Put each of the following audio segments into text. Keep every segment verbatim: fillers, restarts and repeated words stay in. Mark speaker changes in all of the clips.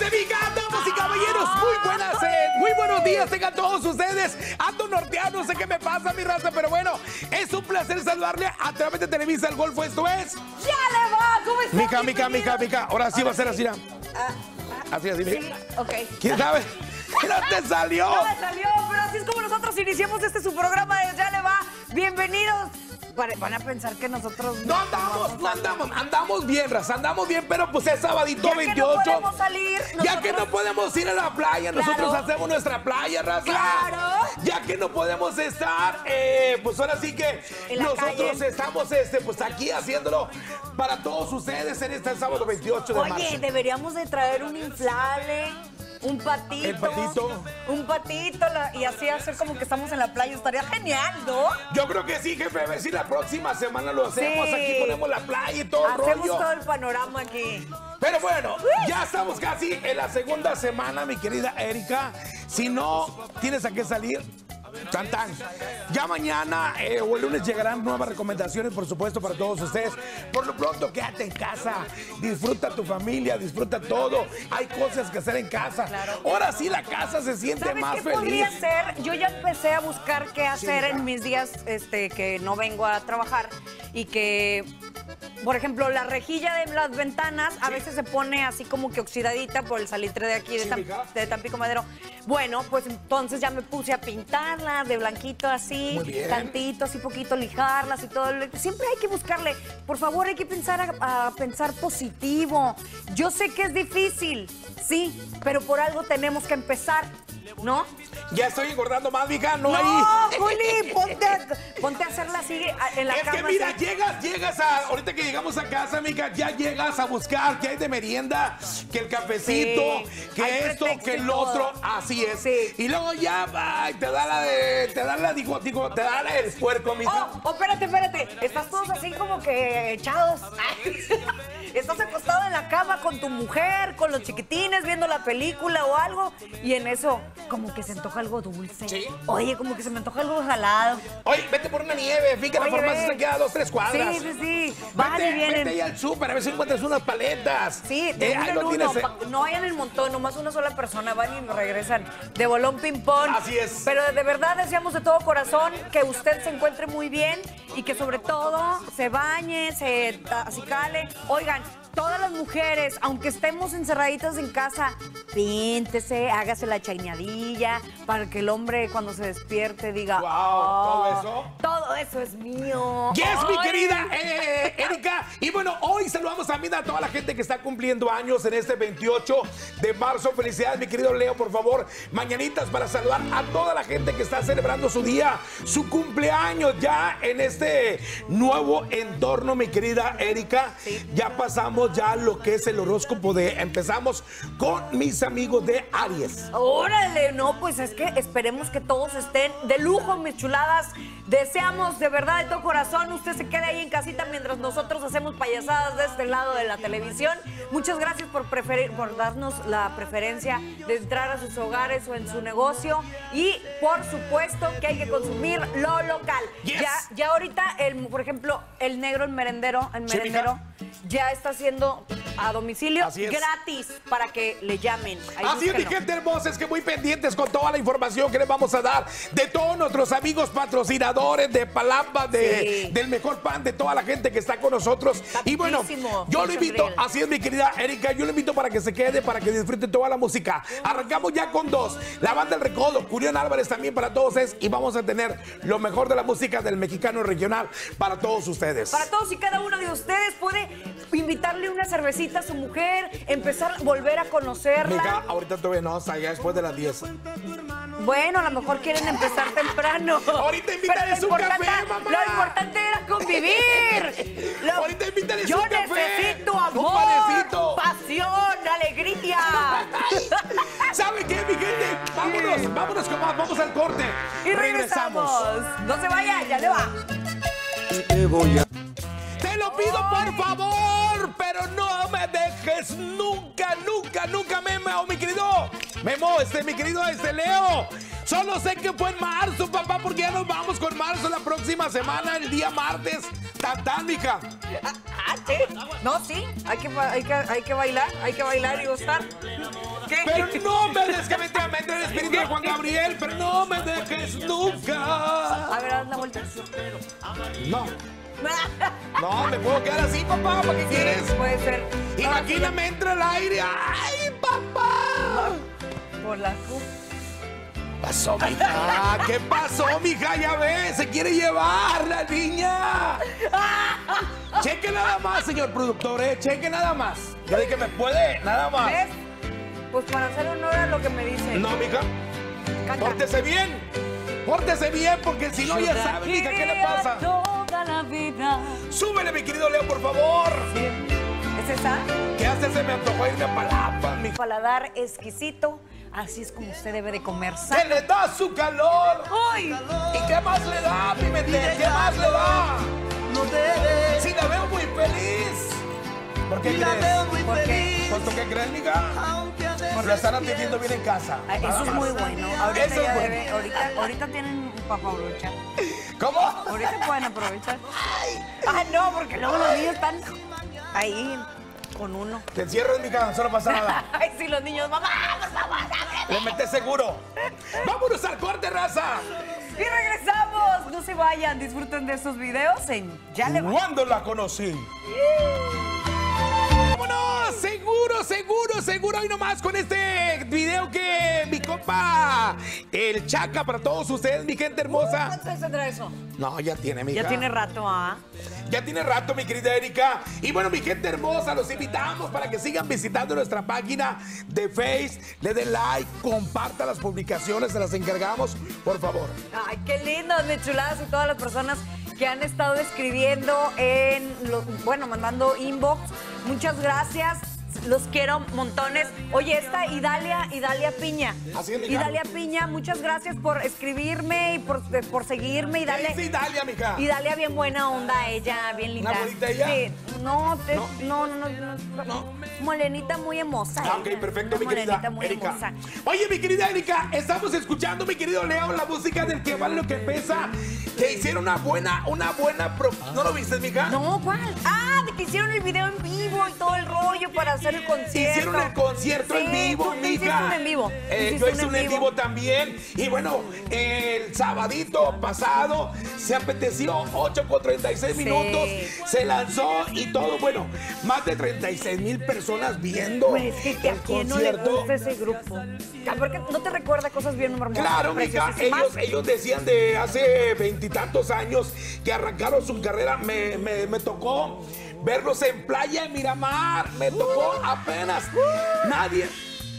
Speaker 1: mija! Damas y caballeros, muy buenas, eh, muy buenos días tengan todos ustedes. Ando norteado, no sé qué me pasa, mi raza, pero bueno, es un placer saludarle a través de Televisa El Golfo. Esto es...
Speaker 2: ¡Ya le va! ¿Cómo estás?
Speaker 1: Mija, mija, mija, mija. Ahora sí va a ser así, ¿no? Así, así, mija.
Speaker 2: Sí, ok.
Speaker 1: ¿Quién sabe? ¡No te salió!
Speaker 2: No me salió, pero así es como nosotros iniciamos este su programa de Ya le va. Bienvenidos. Van a pensar que nosotros...
Speaker 1: No andamos, no andamos, andamos bien, raza, andamos bien, pero pues es sabadito
Speaker 2: ya
Speaker 1: veintiocho.
Speaker 2: Que no podemos salir, nosotros...
Speaker 1: Ya que no podemos ir a la playa,
Speaker 2: claro.
Speaker 1: nosotros hacemos nuestra playa, raza.
Speaker 2: Claro.
Speaker 1: Ya que no podemos estar, eh, pues ahora sí que nosotros
Speaker 2: calle.
Speaker 1: estamos este, pues aquí haciéndolo para todos ustedes en este sábado veintiocho de
Speaker 2: Oye,
Speaker 1: marzo.
Speaker 2: Oye, deberíamos de traer un inflable... Un patito.
Speaker 1: El patito.
Speaker 2: Un patito la, y así hacer como que estamos en la playa. Estaría genial, ¿no?
Speaker 1: Yo creo que sí, jefe. A ver si la próxima semana lo hacemos.
Speaker 2: Sí.
Speaker 1: Aquí ponemos la playa y todo el rollo.
Speaker 2: Hacemos todo el panorama aquí.
Speaker 1: Pero bueno, ya estamos casi en la segunda semana, mi querida Erika. Si no tienes a qué salir, tan tan. Ya mañana eh, o el lunes llegarán nuevas recomendaciones, por supuesto, para todos ustedes. Por lo pronto, quédate en casa. Disfruta tu familia, disfruta todo. Hay cosas que hacer en casa.
Speaker 2: Claro.
Speaker 1: Ahora sí la casa se siente
Speaker 2: ¿Sabes
Speaker 1: más
Speaker 2: qué
Speaker 1: feliz.
Speaker 2: podría ser? Yo ya empecé a buscar qué hacer
Speaker 1: Sí,
Speaker 2: en mis días este, que no vengo a trabajar y que... Por ejemplo, la rejilla de las ventanas a
Speaker 1: sí.
Speaker 2: veces se pone así como que oxidadita por el salitre de aquí de,
Speaker 1: Sí,
Speaker 2: Tam de Tampico Madero. Bueno, pues entonces ya me puse a pintarla de blanquito así,
Speaker 1: Muy bien.
Speaker 2: tantito, así poquito, lijarlas y todo. Siempre hay que buscarle, por favor, hay que pensar a, a pensar positivo. Yo sé que es difícil, sí, pero por algo tenemos que empezar, ¿no?
Speaker 1: Ya estoy engordando más, mija, no,
Speaker 2: No,
Speaker 1: hay.
Speaker 2: Juli, ponte a, ponte a hacerla así en la
Speaker 1: Es
Speaker 2: cama.
Speaker 1: que mira,
Speaker 2: así.
Speaker 1: llegas, llegas a, ahorita que llegamos a casa, mija, ya llegas a buscar qué hay de merienda, que el cafecito,
Speaker 2: Sí,
Speaker 1: que
Speaker 2: hay
Speaker 1: esto,
Speaker 2: pretexto
Speaker 1: que
Speaker 2: y
Speaker 1: el
Speaker 2: todo.
Speaker 1: otro, así es.
Speaker 2: Sí.
Speaker 1: Y luego ya, ay, te da la de, te da la, digo, digo, te da la del puerco, mija.
Speaker 2: Oh, oh, espérate, espérate. Estás todos así como que echados. Estás acostado en la cama con tu mujer, con los chiquitines, viendo la película o algo. Y en eso, como que se antoja algo dulce.
Speaker 1: Sí.
Speaker 2: Oye, como que se me antoja algo salado.
Speaker 1: Oye, vete por una nieve, fíjate, la
Speaker 2: Oye,
Speaker 1: farmacia
Speaker 2: ve.
Speaker 1: se queda a dos, tres cuadras.
Speaker 2: Sí, sí, sí. Van
Speaker 1: Vete,
Speaker 2: y vienen.
Speaker 1: vete ahí al súper, a ver si encuentras unas paletas.
Speaker 2: Sí, de
Speaker 1: Eh,
Speaker 2: uno
Speaker 1: ahí
Speaker 2: en
Speaker 1: lo
Speaker 2: uno,
Speaker 1: tienes, eh.
Speaker 2: pa- no vayan el montón, nomás una sola persona, van y regresan de bolón ping-pong.
Speaker 1: Así es.
Speaker 2: Pero de verdad deseamos de todo corazón que usted se encuentre muy bien y que sobre todo se bañe, se acicale. Oigan, todas las mujeres, aunque estemos encerraditas en casa, píntese, hágase la chaineadilla para que el hombre cuando se despierte diga,
Speaker 1: Wow,
Speaker 2: "Oh,
Speaker 1: ¿todo eso?
Speaker 2: todo eso es mío".
Speaker 1: Yes, mi
Speaker 2: Ay.
Speaker 1: querida eh, Erika. Y bueno, hoy saludamos también a toda la gente que está cumpliendo años en este veintiocho de marzo. Felicidades, mi querido Leo, por favor. Mañanitas para saludar a toda la gente que está celebrando su día, su cumpleaños ya en este nuevo entorno, mi querida Erika.
Speaker 2: Sí.
Speaker 1: Ya pasamos ya lo que es el horóscopo de... Empezamos con mis amigos de Aries.
Speaker 2: Órale, no, pues es que esperemos que todos estén de lujo, mis chuladas. Deseamos de verdad, de todo corazón, usted se quede ahí en casita mientras nosotros hacemos payasadas de este lado de la televisión. Muchas gracias por, preferir, por darnos la preferencia de entrar a sus hogares o en su negocio. Y por supuesto que hay que consumir lo local.
Speaker 1: Yes.
Speaker 2: Ya, ya ahorita, el, por ejemplo, el negro, el merendero, el
Speaker 1: Sí,
Speaker 2: merendero, ya está haciendo a domicilio
Speaker 1: Así es.
Speaker 2: gratis para que le llamen. Ahí
Speaker 1: Así es, mi
Speaker 2: búsquenlo.
Speaker 1: gente hermosa, es que muy pendientes con toda la información que les vamos a dar de todos nuestros amigos patrocinadores de Palapa, de,
Speaker 2: Sí.
Speaker 1: del mejor pan, de toda la gente que está con nosotros. Y bueno,
Speaker 2: Tapísimo,
Speaker 1: yo lo
Speaker 2: Ocean
Speaker 1: invito,
Speaker 2: Grill.
Speaker 1: así es, mi querida Erika, yo lo invito para que se quede, para que disfrute toda la música. Arrancamos ya con dos. La banda del Recodo, Curión Álvarez también para todos es, y vamos a tener lo mejor de la música del mexicano regional para todos ustedes.
Speaker 2: Para todos y cada uno de ustedes puede invitarle una cervecita a su mujer, empezar a volver a conocerla.
Speaker 1: Mija, ahorita todavía no, hasta ya después de las diez.
Speaker 2: Bueno, a lo mejor quieren empezar temprano.
Speaker 1: Ahorita invítales
Speaker 2: Pero lo
Speaker 1: un café,
Speaker 2: importante-
Speaker 1: mamá.
Speaker 2: Lo importante era convivir. Lo-
Speaker 1: Ahorita invítales
Speaker 2: Yo
Speaker 1: un café.
Speaker 2: necesito
Speaker 1: Un
Speaker 2: amor,
Speaker 1: panecito.
Speaker 2: pasión, alegría.
Speaker 1: ¿Sabe qué, mi gente? Vámonos, vámonos con más, vamos al corte.
Speaker 2: Y regresamos. No se vaya, ya le va.
Speaker 3: Te voy a...
Speaker 1: Te lo pido por favor, pero no me dejes nunca, nunca, nunca, Memo, mi querido Memo, este, mi querido este Leo. Solo sé que fue en marzo, papá, porque ya nos vamos con marzo la próxima semana, el día martes. Tan, tan, mija.
Speaker 2: Ah, sí. No, sí. Hay que, ba- hay, que, hay que bailar, hay que bailar y gozar. qué?
Speaker 1: Pero no me dejes que me entre el espíritu de Juan Gabriel, pero no me dejes nunca.
Speaker 2: A ver, haz la vuelta.
Speaker 1: No. No, me puedo quedar así, papá, ¿para qué
Speaker 2: Sí,
Speaker 1: quieres?
Speaker 2: puede ser.
Speaker 1: Imagíname, entra el aire. ¡Ay, papá!
Speaker 2: Por la cu.
Speaker 1: Pasó, mija. ¿Qué pasó, mija? Ya ves, se quiere llevar la niña. Cheque nada más, señor productor, ¿eh? Cheque nada más. Ya dije que me puede, nada más.
Speaker 2: ¿Ves? Pues para hacer honor a lo que me dicen.
Speaker 1: No, mija.
Speaker 2: Canta.
Speaker 1: Pórtese bien. Pórtese bien, porque si no, ya sabe, mija, ¿qué le pasa?
Speaker 2: Toda la vida.
Speaker 1: Súbele, mi querido Leo, por favor.
Speaker 2: ¿Es esa?
Speaker 1: ¿Qué hace? Se me antojó irme a Palapa, mi
Speaker 2: Paladar exquisito. Así es como usted debe de comer
Speaker 1: ¿Qué
Speaker 2: sano.
Speaker 1: le da su calor?
Speaker 2: ¡Ay!
Speaker 1: ¿Y qué más le da, Pimentel? ¿Qué más le da? Si la veo muy feliz. ¿Por qué crees?
Speaker 2: ¿Por qué?
Speaker 1: ¿Por qué crees, mija? La están atendiendo bien en casa.
Speaker 2: Ay,
Speaker 1: Nada
Speaker 2: eso es
Speaker 1: más.
Speaker 2: muy bueno. Ahorita,
Speaker 1: Eso es
Speaker 2: ya
Speaker 1: bueno.
Speaker 2: debe- ahorita, ahorita tienen un papá brocha.
Speaker 1: ¿Cómo?
Speaker 2: Ahorita pueden aprovechar. Ah, no, porque luego los niños están ahí con uno.
Speaker 1: Te encierras, mija, solo pasa nada.
Speaker 2: Ay, sí, los niños, mamá, por favor, ábreme.
Speaker 1: Le metes seguro. ¡Vámonos al corte, raza!
Speaker 2: Y regresamos. No se vayan, disfruten de estos videos en Ya le va.
Speaker 1: ¿Cuándo la conocí? ¡Vámonos! Seguro, seguro, seguro. Y nomás con este video que mi compa, el Chaca, para todos ustedes, mi gente hermosa.
Speaker 2: ¿Cuánto veces tendrá eso?
Speaker 1: No, ya tiene, mija.
Speaker 2: Ya tiene rato, ¿ah?
Speaker 1: Ya tiene rato, mi querida Erika. Y bueno, mi gente hermosa, los invitamos para que sigan visitando nuestra página de Face. Le den like, compartan las publicaciones, se las encargamos, por favor.
Speaker 2: Ay, qué lindas, mis chuladas y todas las personas que han estado escribiendo en, los, bueno, mandando inbox. Muchas gracias. Los quiero montones. Oye, esta Idalia, Idalia Piña.
Speaker 1: Así es, mija.
Speaker 2: Idalia Piña, muchas gracias por escribirme y por, por seguirme. Idalia,
Speaker 1: Sí, Dalia, mija.
Speaker 2: Idalia bien buena onda, ella, bien linda.
Speaker 1: ¿Una bonita ella?
Speaker 2: Sí, no, te-
Speaker 1: No.
Speaker 2: no, no, no, no, no. Molenita muy hermosa.
Speaker 1: Ah, ok,
Speaker 2: ella.
Speaker 1: perfecto,
Speaker 2: Una
Speaker 1: mi querida
Speaker 2: morenita muy
Speaker 1: Erika.
Speaker 2: hermosa.
Speaker 1: Oye, mi querida Erika, estamos escuchando, mi querido Leo, la música del que vale lo que pesa. Que hicieron una buena, una buena pro... ¿No lo viste, mija?
Speaker 2: No, ¿cuál? Ah, de que hicieron el video en vivo y todo el rollo para hacer el concierto.
Speaker 1: Hicieron el concierto
Speaker 2: Sí,
Speaker 1: en vivo,
Speaker 2: tú- tú hiciste
Speaker 1: mija.
Speaker 2: un en vivo.
Speaker 1: Eh,
Speaker 2: Hiciste
Speaker 1: yo
Speaker 2: un
Speaker 1: hice
Speaker 2: en
Speaker 1: un en
Speaker 2: vivo.
Speaker 1: vivo también. Y bueno, el sabadito pasado se apeteció ocho con treinta y seis
Speaker 2: Sí.
Speaker 1: minutos. Se lanzó y todo, bueno, más de treinta y seis mil personas viendo
Speaker 2: Pues es que a
Speaker 1: el
Speaker 2: quién no le
Speaker 1: concierto.
Speaker 2: gusta ese grupo. Ah, porque no te recuerda cosas bien hermosas.
Speaker 1: Claro, mija,
Speaker 2: preciosísimas?
Speaker 1: ellos, ellos decían de hace veintitantos años que arrancaron su carrera. Me, me, me tocó verlos en Playa de Miramar. Me tocó apenas. Nadie,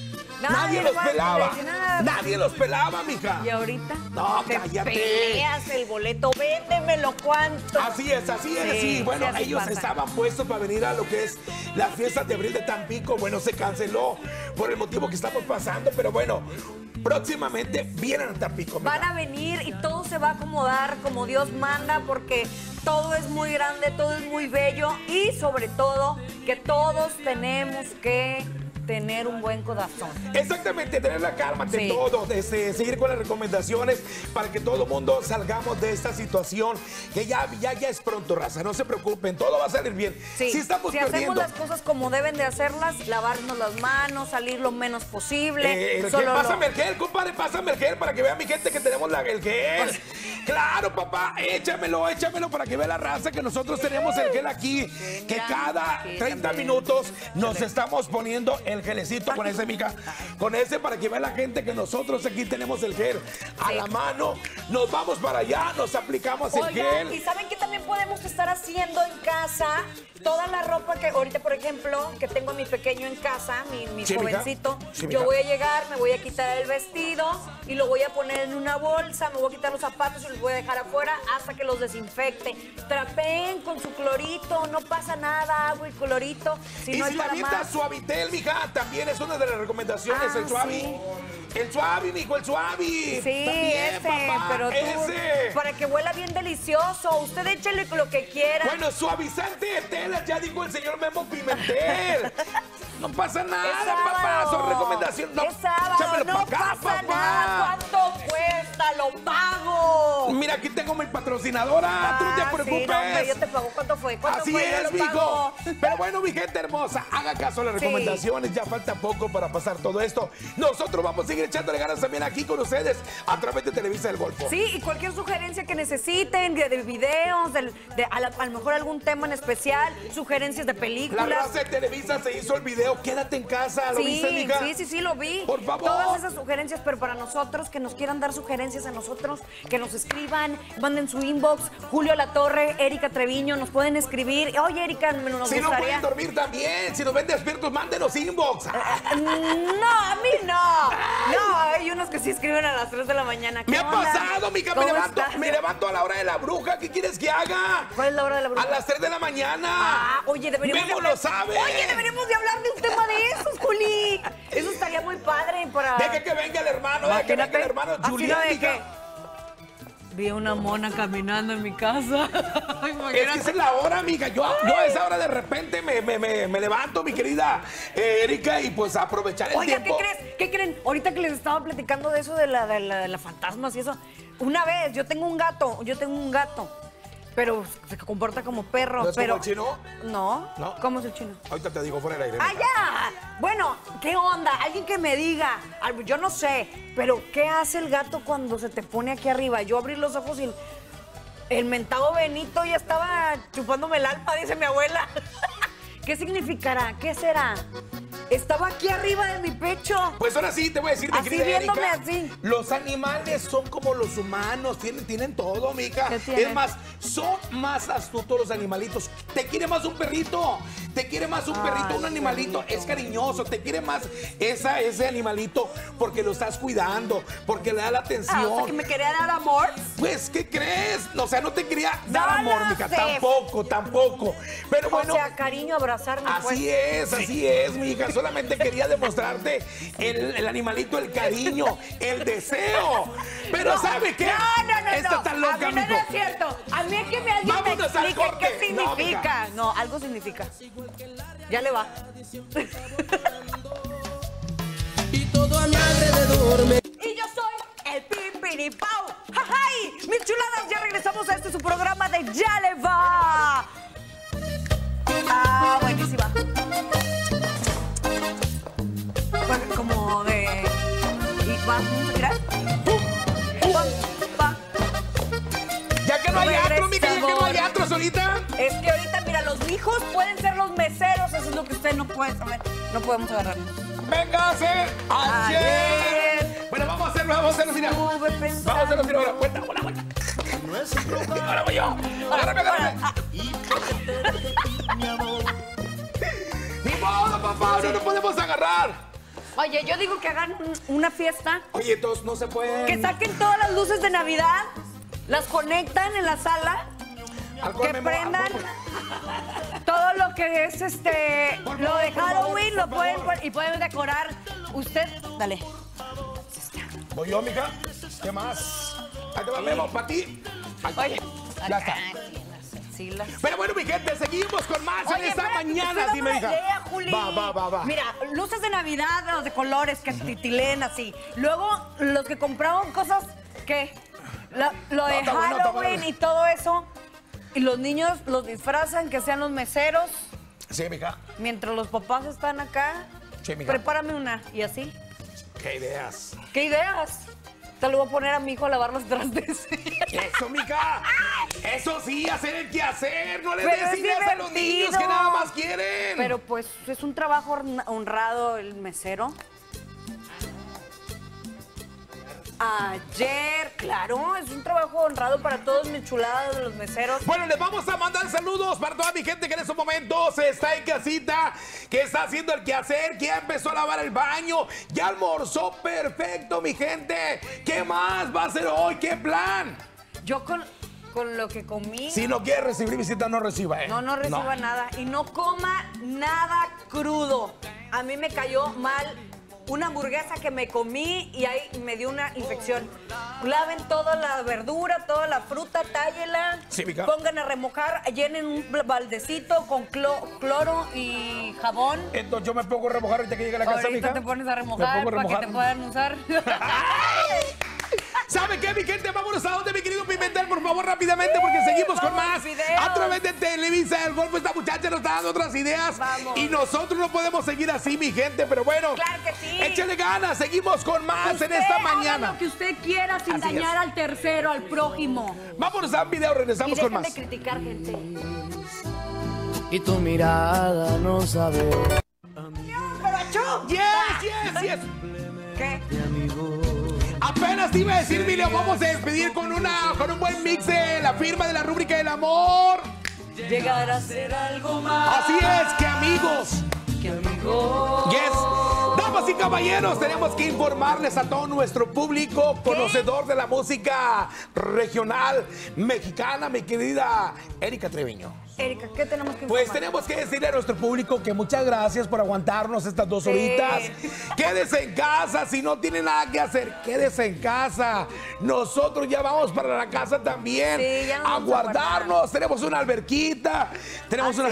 Speaker 1: nadie los
Speaker 2: va a
Speaker 1: pelaba.
Speaker 2: impresionar.
Speaker 1: Nadie los pelaba, mija.
Speaker 2: ¿Y ahorita?
Speaker 1: No,
Speaker 2: te
Speaker 1: cállate.
Speaker 2: peleas el boleto, véndemelo, ¿cuánto?
Speaker 1: Así es, así es.
Speaker 2: Sí,
Speaker 1: Sí, bueno,
Speaker 2: sí, así
Speaker 1: ellos
Speaker 2: pasa.
Speaker 1: estaban puestos para venir a lo que es las fiestas de abril de Tampico. Bueno, se canceló por el motivo que estamos pasando, pero bueno, próximamente vienen a Tampico. mija.
Speaker 2: Van a venir y todo se va a acomodar como Dios manda porque todo es muy grande, todo es muy bello y sobre todo que todos tenemos que tener un buen corazón.
Speaker 1: Exactamente, tener la calma ante
Speaker 2: Sí.
Speaker 1: todo, este, seguir con las recomendaciones para que todo el mundo salgamos de esta situación, que ya, ya, ya es pronto, raza, no se preocupen, todo va a salir bien.
Speaker 2: Sí,
Speaker 1: Si estamos
Speaker 2: si
Speaker 1: perdiendo.
Speaker 2: hacemos las cosas como deben de hacerlas, lavarnos las manos, salir lo menos posible.
Speaker 1: Eh, el gel,
Speaker 2: solo lo-
Speaker 1: pásame el gel, compadre, pásame el gel para que vea mi gente que tenemos la, el gel. Claro, papá, échamelo, échamelo para que vea la raza que nosotros tenemos el gel aquí, que
Speaker 2: mira,
Speaker 1: cada
Speaker 2: aquí
Speaker 1: treinta
Speaker 2: también.
Speaker 1: minutos nos estamos poniendo el gelecito con ese, mica, con ese para que vea la gente que nosotros aquí tenemos el gel a
Speaker 2: Sí.
Speaker 1: la mano. Nos vamos para allá, nos aplicamos el
Speaker 2: Oigan, y
Speaker 1: gel.
Speaker 2: saben que también podemos estar haciendo en casa toda la ropa que ahorita, por ejemplo, que tengo a mi pequeño en casa, mi, mi
Speaker 1: Sí, mija.
Speaker 2: jovencito,
Speaker 1: Sí,
Speaker 2: yo
Speaker 1: mija.
Speaker 2: voy a llegar, me voy a quitar el vestido y lo voy a poner en una bolsa, me voy a quitar los zapatos y los voy a dejar afuera hasta que los desinfecte. Trapeen con su clorito, no pasa nada, agua y clorito. Si
Speaker 1: Y
Speaker 2: no
Speaker 1: si
Speaker 2: es
Speaker 1: la
Speaker 2: para
Speaker 1: avientas
Speaker 2: más.
Speaker 1: Suavitel, mija, también es una de las recomendaciones,
Speaker 2: Ah,
Speaker 1: el suavi.
Speaker 2: sí.
Speaker 1: El suavi, mijo, el suavi.
Speaker 2: Sí,
Speaker 1: También,
Speaker 2: ese,
Speaker 1: papá,
Speaker 2: pero tú,
Speaker 1: ese.
Speaker 2: para que huela bien delicioso, usted échale lo que quiera.
Speaker 1: Bueno, suavizante de telas, ya dijo el señor Memo Pimentel. No pasa nada,
Speaker 2: Es
Speaker 1: papá,
Speaker 2: sábado.
Speaker 1: son recomendaciones. No,
Speaker 2: es sábado,
Speaker 1: échamelo
Speaker 2: no
Speaker 1: pa' acá,
Speaker 2: pasa
Speaker 1: papá.
Speaker 2: nada. ¿Cuánto cuesta? Lo pago.
Speaker 1: Mira, aquí tengo tengo mi patrocinadora, ah, tú no te preocupes.
Speaker 2: Sí, no, hombre, yo te pago. ¿Cuánto fue? ¿Cuánto
Speaker 1: Así
Speaker 2: fue?
Speaker 1: es, mijo. Pero bueno, mi gente hermosa, haga caso a las
Speaker 2: Sí.
Speaker 1: recomendaciones. Ya falta poco para pasar todo esto. Nosotros vamos a seguir echándole ganas también aquí con ustedes a través de Televisa del Golfo.
Speaker 2: Sí, y cualquier sugerencia que necesiten de, de videos, del- de, a, la- a lo mejor algún tema en especial, sugerencias de
Speaker 1: La
Speaker 2: películas.
Speaker 1: raza de Televisa se hizo el video. Quédate en casa. ¿Lo
Speaker 2: Sí,
Speaker 1: viste, mija?
Speaker 2: sí, sí, sí, lo vi.
Speaker 1: Por favor.
Speaker 2: Todas esas sugerencias, pero para nosotros, que nos quieran dar sugerencias a nosotros, que nos escriban, manden su inbox. Julio Latorre, Erika Treviño, nos pueden escribir. Oye, Erika, nos
Speaker 1: Si no
Speaker 2: gustaría...
Speaker 1: pueden dormir también, si nos ven despiertos, mándenos inbox.
Speaker 2: No, a mí no. No, hay unos que sí escriben a las tres de la mañana. ¿Qué
Speaker 1: Me ha
Speaker 2: onda?
Speaker 1: pasado, mija, me
Speaker 2: ¿Cómo
Speaker 1: levanto,
Speaker 2: estás?
Speaker 1: me levanto a la hora de la bruja. ¿Qué quieres que haga?
Speaker 2: ¿Cuál es la hora de la bruja?
Speaker 1: A las tres de la mañana.
Speaker 2: Ah, oye, deberíamos
Speaker 1: Memo
Speaker 2: de hablar-
Speaker 1: lo sabe.
Speaker 2: Oye, deberíamos de hablar de un tema de esos, Juli. Eso estaría muy padre para...
Speaker 1: Deja que venga el hermano, deja que venga el hermano
Speaker 2: Así
Speaker 1: Julián,
Speaker 2: no de
Speaker 1: mija.
Speaker 2: que... Vi una mona caminando en mi casa.
Speaker 1: Es que esa es la hora, amiga. Yo, yo a esa hora de repente me, me, me, me levanto, mi querida eh, Erika, y pues aprovechar el
Speaker 2: Oiga, ¿qué
Speaker 1: tiempo.
Speaker 2: crees? ¿Qué creen? Ahorita que les estaba platicando de eso de la, de la, de la fantasmas y eso. Una vez, yo tengo un gato, yo tengo un gato, pero se comporta como perro.
Speaker 1: ¿No es
Speaker 2: pero...
Speaker 1: como el chino?
Speaker 2: No.
Speaker 1: ¿No?
Speaker 2: ¿Cómo es el chino?
Speaker 1: Ahorita te digo fuera del aire.
Speaker 2: ¡Ah,
Speaker 1: mija.
Speaker 2: ya! Bueno, ¿qué onda? Alguien que me diga. Algo, yo no sé, pero ¿qué hace el gato cuando se te pone aquí arriba? Yo abrí los ojos y el, el mentado Benito ya estaba chupándome el alma, dice mi abuela. ¿Qué significará? ¿Qué será? Estaba aquí arriba de mi pecho.
Speaker 1: Pues ahora sí, te voy a decir, mi
Speaker 2: Así
Speaker 1: querida
Speaker 2: viéndome
Speaker 1: Erika,
Speaker 2: así.
Speaker 1: los animales son como los humanos, tienen, tienen todo, mija.
Speaker 2: ¿Qué tienen?
Speaker 1: Es más, son más astutos los animalitos. Te quiere más un perrito, te quiere más un
Speaker 2: Ay,
Speaker 1: perrito, un animalito,
Speaker 2: perrito.
Speaker 1: es cariñoso, te quiere más esa, ese animalito porque lo estás cuidando, porque le da la atención.
Speaker 2: Ah, o sea, que me quería dar amor.
Speaker 1: Pues, ¿qué crees? O sea, no te quería dar
Speaker 2: No
Speaker 1: amor,
Speaker 2: lo
Speaker 1: mija,
Speaker 2: sé.
Speaker 1: tampoco, tampoco. Pero bueno,
Speaker 2: O sea, cariño, abrazarme.
Speaker 1: así
Speaker 2: pues.
Speaker 1: es, así es, mija. Solamente quería demostrarte el, el animalito, el cariño, el deseo. Pero
Speaker 2: No,
Speaker 1: ¿sabe qué?
Speaker 2: No, no, no.
Speaker 1: Esta
Speaker 2: no.
Speaker 1: está
Speaker 2: A
Speaker 1: loca,
Speaker 2: mí no
Speaker 1: mijo.
Speaker 2: es cierto. A mí es que me alguien me
Speaker 1: Vámonos al
Speaker 2: explique
Speaker 1: corte.
Speaker 2: qué
Speaker 1: No,
Speaker 2: significa. No, algo significa. Ya le va.
Speaker 3: Y todo a mi alrededor me
Speaker 2: Y yo soy el Pimpiripau. ¡Jajay! Mis chuladas, ya regresamos a este su programa de Ya le va. Ah, buenísima. Bueno, como de... Y va, mira. Pum, pa.
Speaker 1: Ya que no hay
Speaker 2: Regresa,
Speaker 1: atro, mija, ya que no hay
Speaker 2: amor.
Speaker 1: atros ahorita.
Speaker 2: Es que ahorita, mira, los hijos pueden ser los meseros. Eso es lo que usted no puede saber. No podemos agarrarnos.
Speaker 1: Véngase ayer.
Speaker 2: Ayer.
Speaker 1: Bueno, vamos a hacerlo, vamos a hacerlo, mira.
Speaker 2: Estuve pensando.
Speaker 1: Vamos a hacerlo, mira, ahora, cuenta, hola, cuenta. Ahora voy yo. Agárrame, agárrame.
Speaker 2: Ah,
Speaker 1: Ni modo, papá, no nos podemos agarrar.
Speaker 2: Oye, yo digo que hagan un- una fiesta,
Speaker 1: Oye, todos no se pueden.
Speaker 2: que saquen todas las luces de Navidad, las conectan en la sala,
Speaker 1: Alcohol,
Speaker 2: que
Speaker 1: Memo,
Speaker 2: prendan
Speaker 1: alcohol.
Speaker 2: todo lo que es este,
Speaker 1: Por
Speaker 2: lo
Speaker 1: favor,
Speaker 2: de
Speaker 1: por favor,
Speaker 2: Halloween,
Speaker 1: por
Speaker 2: lo pueden
Speaker 1: favor.
Speaker 2: pon- y pueden decorar. Usted, dale.
Speaker 1: Voy yo, mija. ¿Qué más? Ahí te va, Memo, para ti. Ahí está.
Speaker 2: Oye,
Speaker 1: Ya está.
Speaker 2: Sí, las...
Speaker 1: Pero bueno, mi gente, seguimos con más en esta
Speaker 2: espérate, te
Speaker 1: mañana.
Speaker 2: estoy
Speaker 1: Dime,
Speaker 2: dando
Speaker 1: hija.
Speaker 2: una idea, Juli.
Speaker 1: Va, va, va, va.
Speaker 2: Mira, luces de Navidad, los de colores, que titilen así. Luego, los que compraron cosas que... la- lo de
Speaker 1: No, está bueno, está
Speaker 2: Halloween
Speaker 1: bueno.
Speaker 2: y todo eso. Y los niños los disfrazan, que sean los meseros.
Speaker 1: Sí, mija.
Speaker 2: Mientras los papás están acá,
Speaker 1: Sí, mija.
Speaker 2: prepárame una. Y así.
Speaker 1: ¿Qué ideas?
Speaker 2: ¿Qué ideas? Te lo voy a poner a mi hijo a lavar los trastes.
Speaker 1: Eso, mija. Eso sí, hacer el quehacer. No les
Speaker 2: Pero
Speaker 1: des
Speaker 2: es
Speaker 1: ideas a los niños
Speaker 2: divertido.
Speaker 1: que nada más quieren.
Speaker 2: Pero pues es un trabajo hon- honrado el mesero. Ayer, claro, es un trabajo honrado para todos mis chuladas de los meseros.
Speaker 1: Bueno, les vamos a mandar saludos para toda mi gente que en estos momentos está en casita, que está haciendo el quehacer, que ya empezó a lavar el baño, ya almorzó perfecto, mi gente. ¿Qué más va a hacer hoy? ¿Qué plan?
Speaker 2: Yo con, con lo que comí,
Speaker 1: Si no quiere recibir visita, no reciba, ¿eh?
Speaker 2: no, no reciba nada. Y no coma nada crudo. A mí me cayó mal una hamburguesa que me comí y ahí me dio una infección. Laven toda la verdura, toda la fruta, tállela.
Speaker 1: Sí, mija.
Speaker 2: Pongan a remojar, llenen un baldecito con clo- cloro y jabón.
Speaker 1: Entonces yo me pongo a remojar ahorita que llegue a la casa,
Speaker 2: Ahorita
Speaker 1: mija.
Speaker 2: te pones a
Speaker 1: Me
Speaker 2: remojar
Speaker 1: pongo a
Speaker 2: para que
Speaker 1: remojar.
Speaker 2: te puedan usar.
Speaker 1: ¿Sabe qué, mi gente? Vámonos a donde, mi querido Pimentel, por favor, rápidamente, porque seguimos con más.
Speaker 2: Videos.
Speaker 1: A través de Televisa, el Golfo, esta muchacha nos está dando otras ideas.
Speaker 2: Vamos.
Speaker 1: Y nosotros no podemos seguir así, mi gente, pero bueno.
Speaker 2: Claro que sí.
Speaker 1: Échale ganas, seguimos con más
Speaker 4: Usted
Speaker 1: en esta
Speaker 4: haga
Speaker 1: mañana.
Speaker 4: lo que usted quiera sin
Speaker 1: Así
Speaker 4: dañar
Speaker 1: es.
Speaker 4: al tercero, al prójimo.
Speaker 1: Vámonos a un video,
Speaker 2: Y
Speaker 1: regresamos con
Speaker 2: dejen de
Speaker 1: más.
Speaker 2: criticar, gente.
Speaker 3: Y tu mirada no sabe.
Speaker 1: Yes, yes, yes.
Speaker 2: ¿Qué?
Speaker 1: Apenas te iba a decir, Emilio, vamos a despedir con, una, con un buen mix de la firma de la rúbrica del amor.
Speaker 2: Llegar a ser algo más.
Speaker 1: Así es, que amigos.
Speaker 2: Que amigo.
Speaker 1: Yes. Damas y caballeros, tenemos que informarles a todo nuestro público conocedor de la música regional mexicana, mi querida Erika Treviño.
Speaker 2: Erika, ¿qué tenemos que
Speaker 1: Pues
Speaker 2: informar?
Speaker 1: tenemos que decirle a nuestro público que muchas gracias por aguantarnos estas dos
Speaker 2: Sí.
Speaker 1: horitas. Quédese en casa, si no tiene nada que hacer, quédese en casa. Nosotros ya vamos para la casa también.
Speaker 2: Sí, ya nos
Speaker 1: a
Speaker 2: vamos a
Speaker 1: guardarnos. Tenemos una alberquita, tenemos
Speaker 2: ¿Ah,
Speaker 1: una...
Speaker 2: sí?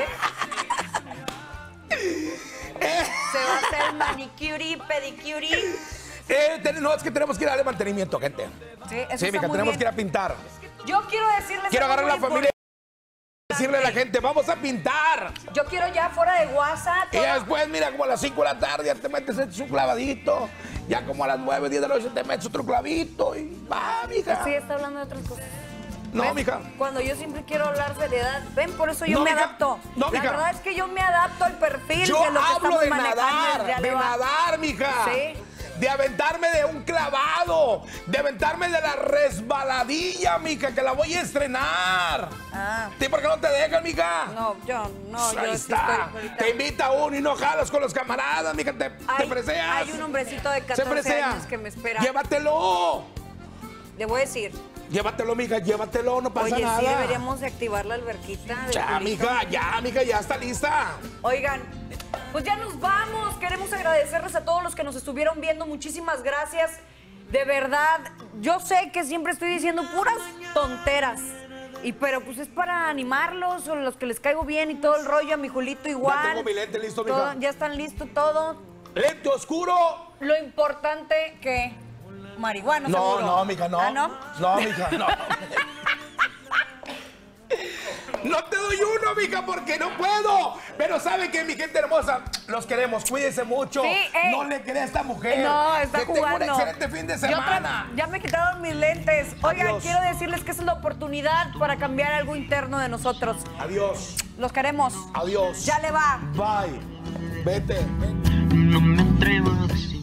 Speaker 2: Se va a hacer manicure, pedicure.
Speaker 1: Eh, ten- no, es que tenemos que ir a darle mantenimiento, gente.
Speaker 2: Sí, eso
Speaker 1: Sí,
Speaker 2: está
Speaker 1: mija,
Speaker 2: muy
Speaker 1: tenemos
Speaker 2: bien.
Speaker 1: que ir a pintar.
Speaker 2: Yo quiero decirles
Speaker 1: Quiero
Speaker 2: algo
Speaker 1: agarrar a la
Speaker 2: muy
Speaker 1: familia y
Speaker 2: importante.
Speaker 1: decirle a la gente, vamos a pintar.
Speaker 2: Yo quiero ya fuera de WhatsApp.
Speaker 1: Y ya después, mira, como a las cinco de la tarde ya te metes echas un clavadito. Ya como a las nueve, diez de la noche te metes otro clavito y va, mija.
Speaker 2: Sí, está hablando de otras cosas.
Speaker 1: No,
Speaker 2: ¿Ves?
Speaker 1: mija.
Speaker 2: Cuando yo siempre quiero hablar seriedad, ven, por eso yo
Speaker 1: No,
Speaker 2: me
Speaker 1: mija.
Speaker 2: adapto.
Speaker 1: No,
Speaker 2: la
Speaker 1: mija.
Speaker 2: verdad es que yo me adapto al perfil
Speaker 1: Yo
Speaker 2: de lo que
Speaker 1: hablo
Speaker 2: estamos
Speaker 1: de
Speaker 2: manejando.
Speaker 1: nadar,
Speaker 2: ya le
Speaker 1: de
Speaker 2: va.
Speaker 1: nadar, mija.
Speaker 2: Sí.
Speaker 1: De aventarme de un clavado, de aventarme de la resbaladilla, mija, que la voy a estrenar.
Speaker 2: Ah.
Speaker 1: ¿Sí, por qué no te dejan, mija?
Speaker 2: No, yo no,
Speaker 1: Pues
Speaker 2: yo
Speaker 1: ahí
Speaker 2: sí
Speaker 1: está.
Speaker 2: estoy ahorita.
Speaker 1: Te invita uno y no jalas con los camaradas, mija, te, te
Speaker 2: Hay,
Speaker 1: preseas.
Speaker 2: hay un hombrecito de
Speaker 1: Se
Speaker 2: catorce
Speaker 1: presea.
Speaker 2: años que me espera.
Speaker 1: Llévatelo.
Speaker 2: Le voy a decir,
Speaker 1: Llévatelo, mija, llévatelo, no pasa
Speaker 2: oye,
Speaker 1: nada.
Speaker 2: sí deberíamos de activar la alberquita. del
Speaker 1: Ya,
Speaker 2: culito.
Speaker 1: mija, ya, mija, ya está lista.
Speaker 2: Oigan, pues ya nos vamos. Queremos agradecerles a todos los que nos estuvieron viendo. Muchísimas gracias. De verdad, yo sé que siempre estoy diciendo puras tonteras. Y pero pues es para animarlos, o los que les caigo bien y todo el rollo. A mi Julito igual.
Speaker 1: Ya tengo mi lente listo,
Speaker 2: Todo-
Speaker 1: mija.
Speaker 2: ya están listos todo.
Speaker 1: Lente oscuro.
Speaker 2: Lo importante que marihuana,
Speaker 1: No,
Speaker 2: seguro.
Speaker 1: no, mija, no.
Speaker 2: ¿Ah, no?
Speaker 1: No, mija, no. No te doy uno, mija, porque no puedo. Pero ¿sabe qué, mi gente hermosa? Los queremos, cuídense mucho.
Speaker 2: Sí, ey.
Speaker 1: No le cree a esta mujer.
Speaker 2: No, está
Speaker 1: que
Speaker 2: jugando.
Speaker 1: tenga un excelente fin de
Speaker 2: Yo
Speaker 1: semana.
Speaker 2: tra- ya me quitaron mis lentes. Oigan,
Speaker 1: Adiós.
Speaker 2: quiero decirles que esa es la oportunidad para cambiar algo interno de nosotros.
Speaker 1: Adiós.
Speaker 2: Los queremos.
Speaker 1: Adiós.
Speaker 2: Ya le va.
Speaker 1: Bye. Vete.
Speaker 5: No me atrevo a decir